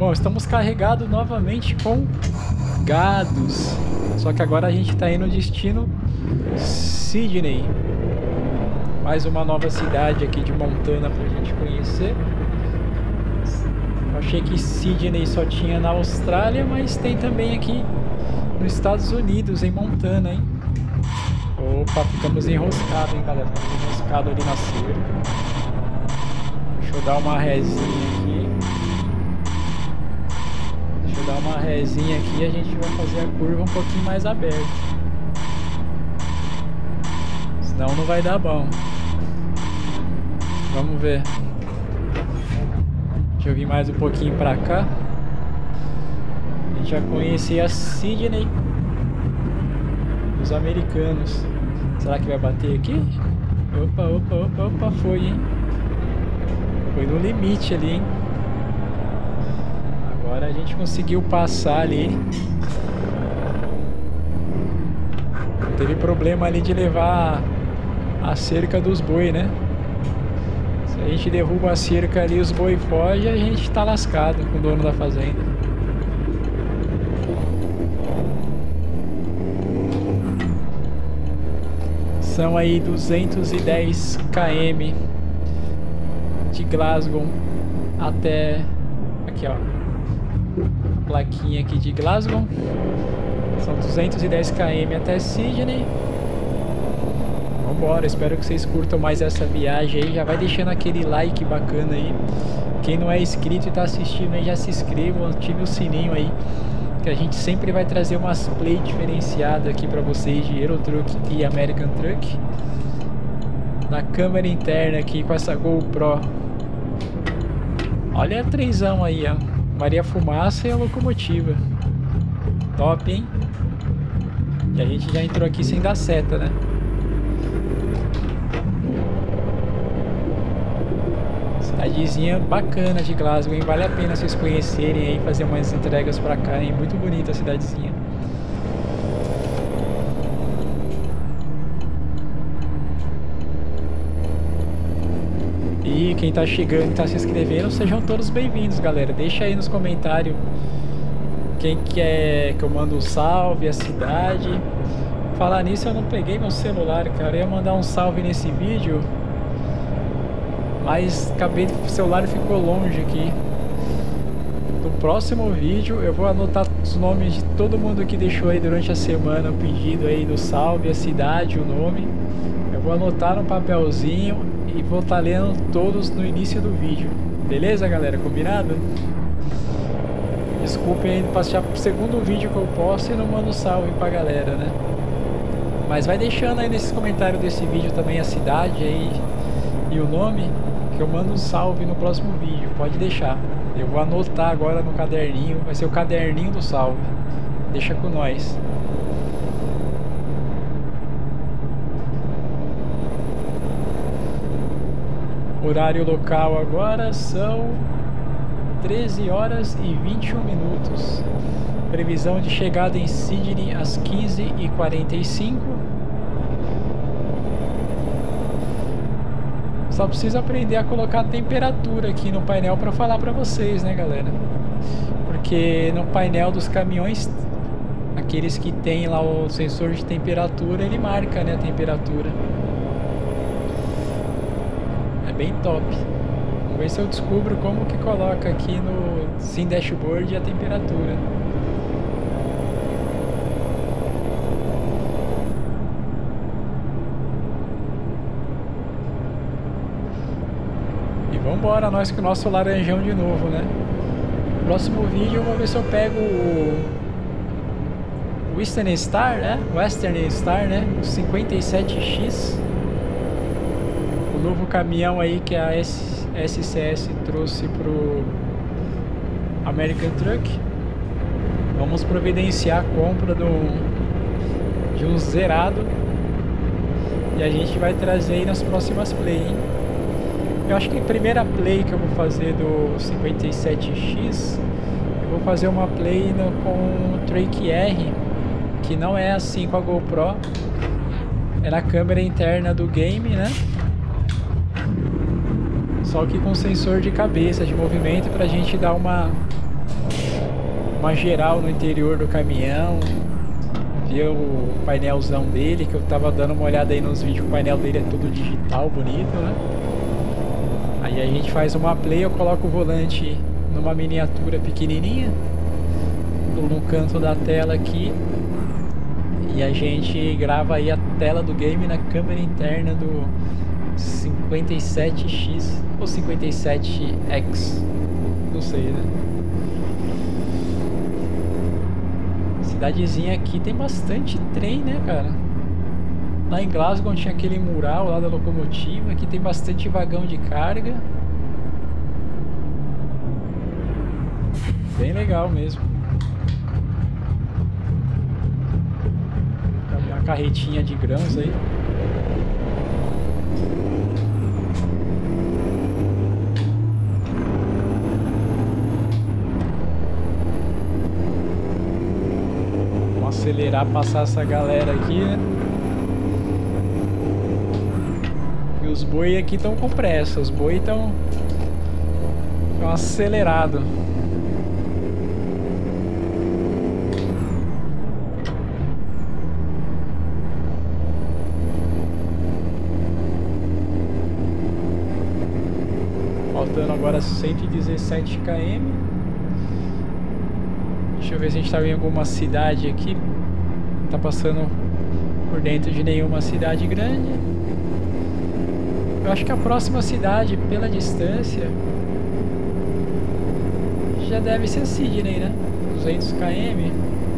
Bom, estamos carregados novamente com gados. Só que agora a gente está indo no destino Sydney. Mais uma nova cidade aqui de Montana pra gente conhecer. Eu achei que Sydney só tinha na Austrália, mas tem também aqui nos Estados Unidos, em Montana, hein? Opa, ficamos enroscados, hein, galera? Ficamos enroscados ali na cerca. Deixa eu dar uma resinha aqui. Deixa eu dar uma resinha aqui e a gente vai fazer a curva um pouquinho mais aberta. Senão não vai dar bom. Vamos ver. Deixa eu vir mais um pouquinho pra cá. A gente já conhecia a Sydney dos americanos. Será que vai bater aqui? Opa, opa, opa, opa, foi, hein? Foi no limite ali, hein? Agora a gente conseguiu passar ali. Não teve problema ali de levar a cerca dos boi, né? Se a gente derruba a cerca ali, os boi fogem, a gente tá lascado com o dono da fazenda. São aí 210 km de Glasgow até aqui, ó, a plaquinha aqui de Glasgow. São 210 km até Sydney. Vambora, espero que vocês curtam mais essa viagem aí. Já vai deixando aquele like bacana aí. Quem não é inscrito e tá assistindo aí, já se inscreva, ative o sininho aí, que a gente sempre vai trazer umas play diferenciadas aqui pra vocês de Euro Truck e American Truck. Na câmera interna aqui com essa GoPro. Olha a trenzão aí, ó. Maria Fumaça e a locomotiva. Top, hein? E a gente já entrou aqui sem dar seta, né? Cidadezinha bacana de Glasgow, hein? Vale a pena vocês conhecerem aí, fazer umas entregas pra cá, hein? Muito bonita a cidadezinha. E quem tá chegando e tá se inscrevendo, sejam todos bem-vindos, galera. Deixa aí nos comentários quem quer que eu mando um salve, a cidade. Falar nisso, eu não peguei meu celular, cara. Eu ia mandar um salve nesse vídeo, mas acabei, o celular ficou longe aqui. No próximo vídeo eu vou anotar os nomes de todo mundo que deixou aí durante a semana o pedido aí do salve, a cidade, o nome. Eu vou anotar no papelzinho e vou estar lendo todos no início do vídeo. Beleza, galera? Combinado? Desculpem aí passar pro segundo vídeo que eu posto e não mando salve pra galera, né? Mas vai deixando aí nesses comentários desse vídeo também a cidade aí e o nome, que eu mando um salve no próximo vídeo. Pode deixar. Eu vou anotar agora no caderninho. Vai ser o caderninho do salve. Deixa com nós. Horário local agora são 13 horas e 21 minutos. Previsão de chegada em Sydney às 15h45. Só preciso aprender a colocar a temperatura aqui no painel para falar para vocês, né, galera? Porque no painel dos caminhões, aqueles que tem lá o sensor de temperatura, ele marca, né, a temperatura. É bem top. Vamos ver se eu descubro como que coloca aqui no Sim Dashboard a temperatura. Vambora, nós com o nosso laranjão de novo, né? No próximo vídeo eu vou ver se eu pego o Western Star, né? Western Star, né? O 57X. O novo caminhão aí que a SCS trouxe pro American Truck. Vamos providenciar a compra de um zerado. E a gente vai trazer aí nas próximas play, hein? Eu acho que a primeira play que eu vou fazer do 57X, eu vou fazer uma play com o Trake R, que não é assim com a GoPro, é na câmera interna do game, né? Só que com sensor de cabeça, de movimento, pra gente dar uma uma geral no interior do caminhão, ver o painelzão dele, que eu tava dando uma olhada aí nos vídeos, o painel dele é todo digital, bonito, né? Aí a gente faz uma play, eu coloco o volante numa miniatura pequenininha, no canto da tela aqui, e a gente grava aí a tela do game na câmera interna do 57X ou 57X, não sei, né? Cidadezinha aqui tem bastante trem, né, cara? Lá em Glasgow tinha aquele mural lá da locomotiva, aqui tem bastante vagão de carga. Bem legal mesmo. Uma carretinha de grãos aí. Vamos acelerar, passar essa galera aqui, né? E os boi aqui estão com pressa, os boi estão acelerados. Faltando agora 117 km. Deixa eu ver se a gente tá em alguma cidade aqui. Não tá passando por dentro de nenhuma cidade grande. Eu acho que a próxima cidade, pela distância, já deve ser Sydney, né? 200 km.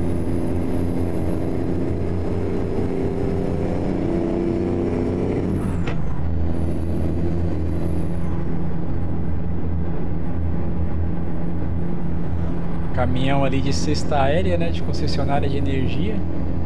Caminhão ali de cesta aérea, né? De concessionária de energia.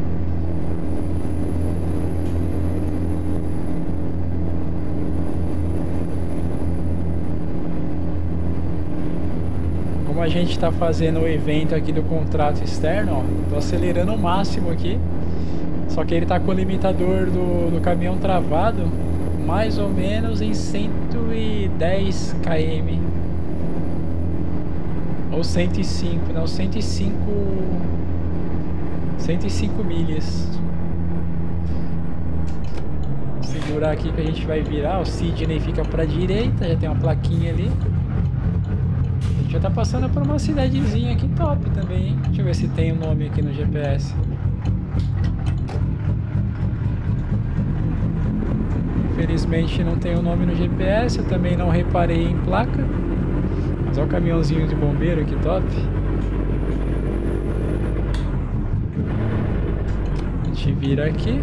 Como a gente está fazendo o evento aqui do contrato externo, ó, tô acelerando o máximo aqui. Só que ele tá com o limitador do caminhão travado mais ou menos em 110 km. Ou 105, não, 105 milhas. Vou segurar aqui que a gente vai virar. O Sydney fica pra direita, já tem uma plaquinha ali. A gente já tá passando por uma cidadezinha aqui top também, hein? Deixa eu ver se tem o nome aqui no GPS. Infelizmente não tem o nome no GPS, eu também não reparei em placa. Mas olha o caminhãozinho de bombeiro, que top. A gente vira aqui.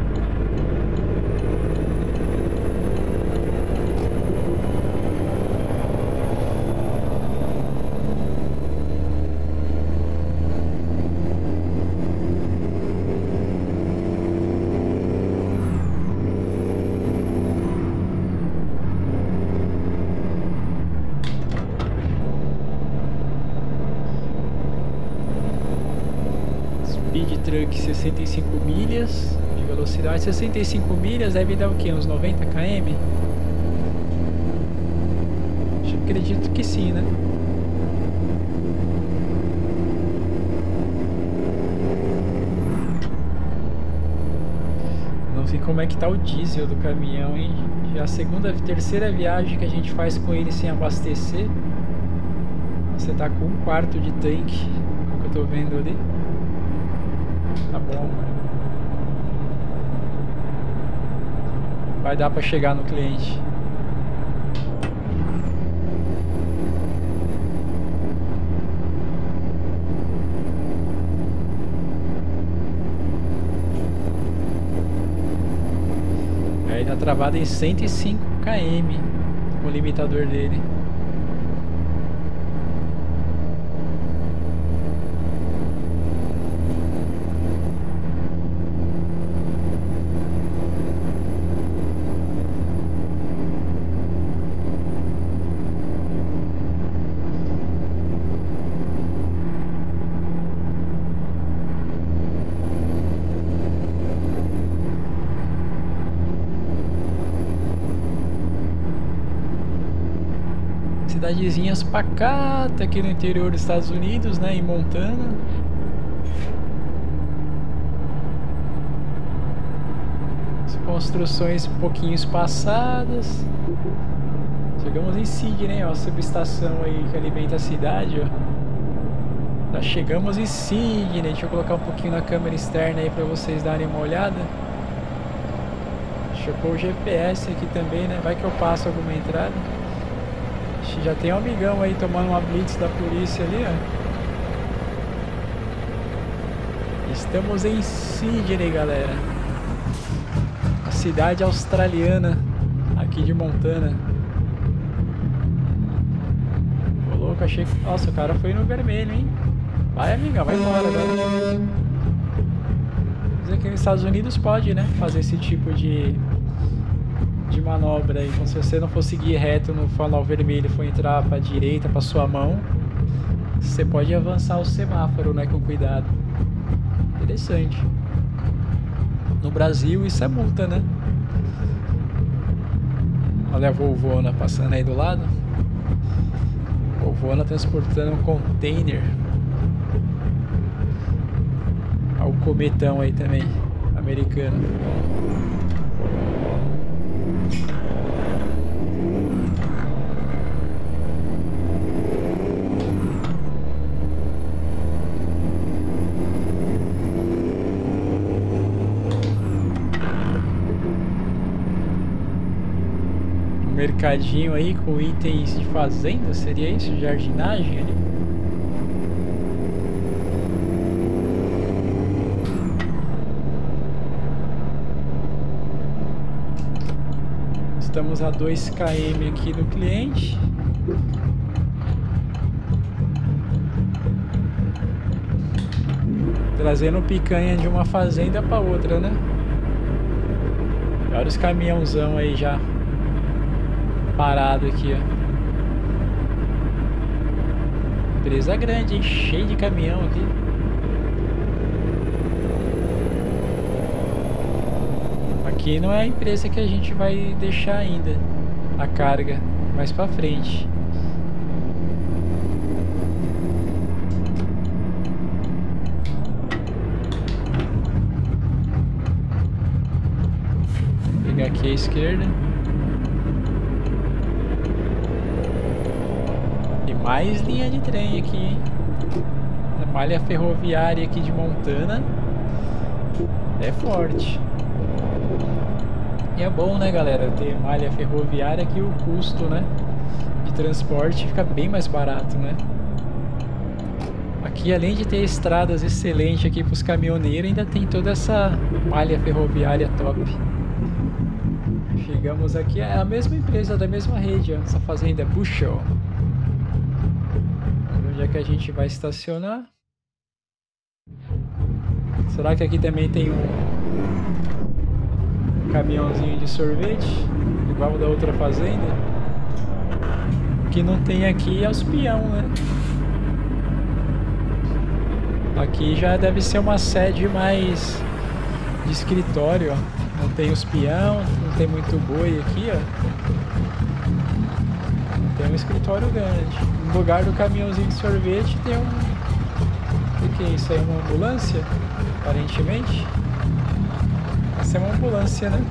Truck 65 milhas de velocidade. 65 milhas deve dar o que? Uns 90 km? Acredito que sim, né? Não sei como é que tá o diesel do caminhão, hein? Já a terceira viagem que a gente faz com ele sem abastecer. Você tá com 1/4 de tanque, é o que eu tô vendo ali. Tá bom. Vai dar pra chegar no cliente. Aí tá travado em 105 km o limitador dele. cidadezinhas pacata aqui no interior dos Estados Unidos, né? Em Montana. As construções um pouquinho espaçadas. Chegamos em Sydney, ó, a subestação aí que alimenta a cidade, ó. Já chegamos em Sydney. Deixa eu colocar um pouquinho na câmera externa aí pra vocês darem uma olhada. Deixa eu pôr o GPS aqui também, né? Vai que eu passo alguma entrada. Já tem um amigão aí tomando uma blitz da polícia ali, ó. Estamos em Sydney, galera. A cidade australiana aqui de Montana. Ô louco, achei que... Nossa, o cara foi no vermelho, hein? Vai, amigão, vai embora agora. Mas aqui nos Estados Unidos pode, né? Fazer esse tipo de manobra aí. Então, se você não for seguir reto no farol vermelho e for entrar para a direita, para sua mão, você pode avançar o semáforo, né, com cuidado. Interessante. No Brasil isso é multa, né? Olha a Volvona passando aí do lado. Volvona transportando um container. Olha o cometão aí também, americano. Mercadinho aí com itens de fazenda, seria isso? Jardinagem ali? Estamos a 2 km aqui do cliente. Trazendo picanha de uma fazenda para outra, né? Olha os caminhãozão aí já parado aqui, ó. Empresa grande, hein? Cheio de caminhão aqui. Aqui não é a empresa que a gente vai deixar ainda a carga, mais pra frente. Vou pegar aqui à esquerda. Mais linha de trem aqui, hein? A malha ferroviária aqui de Montana é forte. E é bom, né, galera, ter malha ferroviária, que o custo, né, de transporte fica bem mais barato, né? Aqui, além de ter estradas excelentes aqui para os caminhoneiros, ainda tem toda essa malha ferroviária top. Chegamos aqui, é a mesma empresa da mesma rede, ó, essa fazenda Bushel. Onde é que a gente vai estacionar? Será que aqui também tem um caminhãozinho de sorvete, igual da outra fazenda? O que não tem aqui é os peão, né? Aqui já deve ser uma sede mais de escritório, ó. Não tem os peão, não tem muito boi aqui, ó. Tem um escritório grande. No lugar do caminhãozinho de sorvete tem um... O que é isso aí? Uma ambulância? Aparentemente. Essa é uma ambulância, né?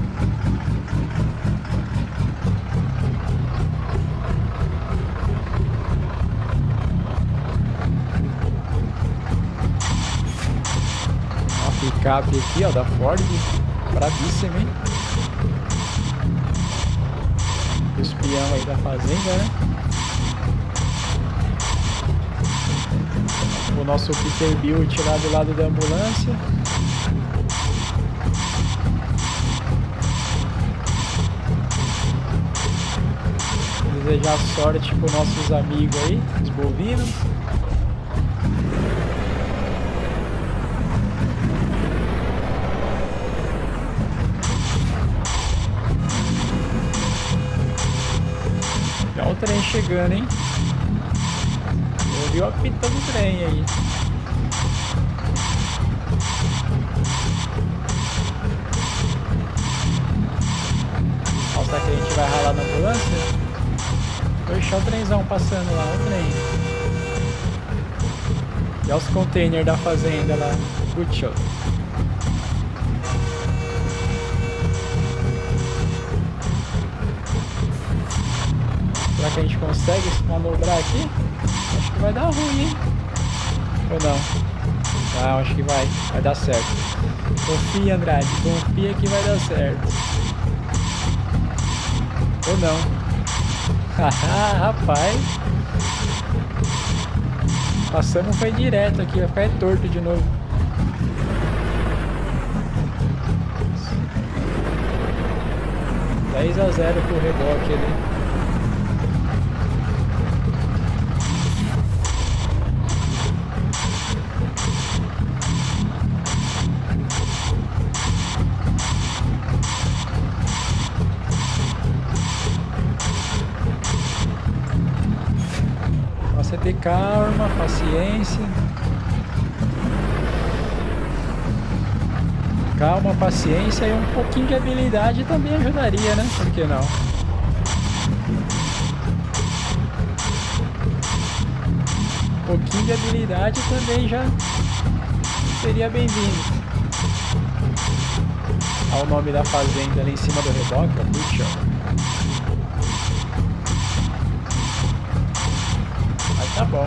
Uma picape aqui, ó, da Ford. Bravíssima, hein? Os peão aí da fazenda, né? O nosso Peterbilt lá do lado da ambulância. Desejar sorte para os nossos amigos aí, os bovinos. Já o trem chegando, hein? Ouviu a pita do trem aí. Será que a gente vai ralar na ambulância? Oxe, olha o trenzão passando lá, o trem. E olha os containers da fazenda lá. Good show. Será que a gente consegue se manobrar aqui? Acho que vai dar ruim, hein? Ou não? Não, acho que vai dar certo. Confia, Andrade, confia que vai dar certo. Ou não? Haha, rapaz. Passamos, foi direto aqui, vai ficar torto de novo. Dez a 0 pro reboque ali. Você ter calma, paciência. Calma, paciência e um pouquinho de habilidade também ajudaria, né? Por que não? Um pouquinho de habilidade também já seria bem-vindo. Olha o nome da fazenda ali em cima do reboque, ó. Puxa. Tá bom.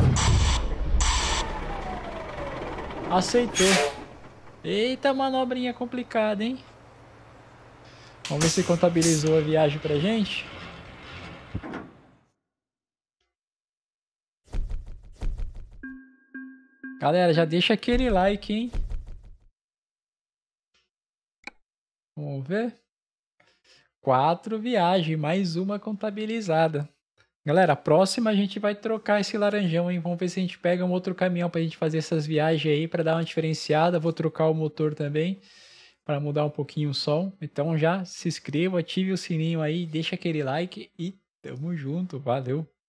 Aceitou. Eita, manobrinha complicada, hein? Vamos ver se contabilizou a viagem pra gente. Galera, já deixa aquele like, hein? Vamos ver. 4 viagens, mais uma contabilizada. Galera, a próxima a gente vai trocar esse laranjão, hein? Vamos ver se a gente pega um outro caminhão pra gente fazer essas viagens aí, pra dar uma diferenciada. Vou trocar o motor também, para mudar um pouquinho o som. Então já se inscreva, ative o sininho aí, deixa aquele like e tamo junto. Valeu!